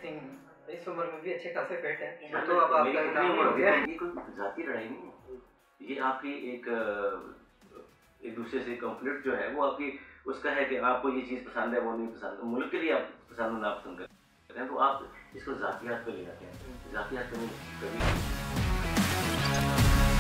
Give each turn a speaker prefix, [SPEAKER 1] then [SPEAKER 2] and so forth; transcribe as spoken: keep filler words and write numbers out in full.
[SPEAKER 1] सिंह इस उम्र में भी अच्छे खासे फिट है,
[SPEAKER 2] हाँ,
[SPEAKER 1] तो अब
[SPEAKER 2] मेरी
[SPEAKER 1] आपका
[SPEAKER 2] कितनी
[SPEAKER 1] नाम
[SPEAKER 2] उम्र
[SPEAKER 1] हो
[SPEAKER 2] हो गई?
[SPEAKER 1] गया।
[SPEAKER 2] ये कोई जाति लड़ाई नहीं है, ये आपकी एक एक दूसरे से कॉन्फ्लिक्ट जो है वो आपकी उसका है कि आपको ये चीज़ पसंद है वो नहीं पसंद, मुल्क के लिए आप पसंद ना पसंद करते हैं, तो आप इसको जातियात पे ले जाते हैं, जातियात पे नहीं कभी